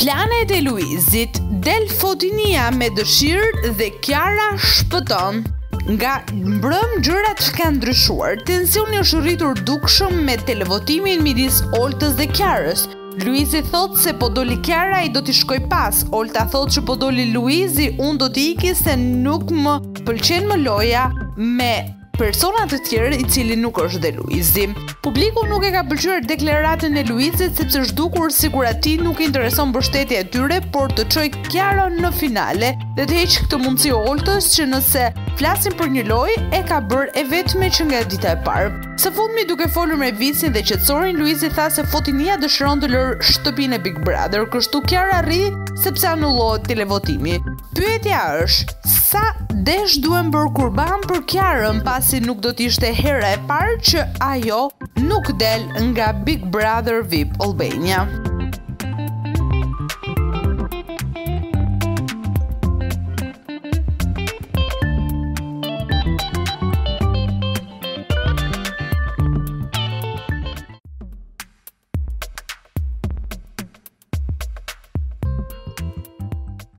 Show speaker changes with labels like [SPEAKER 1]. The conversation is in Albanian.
[SPEAKER 1] Planet e Luizit, del Fotinia me dëshirë dhe Kiara shpëton. Nga mbrëm gjërat që kanë ndryshuar, tensioni është rritur dukshëm me televotimin midis Oltës dhe Kiarës. Luizi thot se po doli Kiara i do t'i shkoj pas, Olta thot që po doli Luizi unë do t'i iki se nuk më pëlqen më loja me persona të tjerë i cili nuk është dhe Luizi. Publiku nuk e ka pëlqyer deklaratën e Luizit sepse zhdukur sikur atij nuk i intereson mbështetja e tyre, por të çojë Kiaron në finale dhe të heqë këtë mundësi Oltës që nëse flasin për një lojë e ka bërë e vetme që nga dita e parë. Së fundmi duke folur me Vicin dhe qetësorin, Luizi tha se Fotinia dëshiron të lërë shtëpinë e Big Brother, kështu Kiara rri sepse anullohet televotimi. Pyetja është, sa desh duhen bërë kurban për Kiarën pasi nuk do t'ishte hera e parë që ajo nuk del nga Big Brother VIP Albania.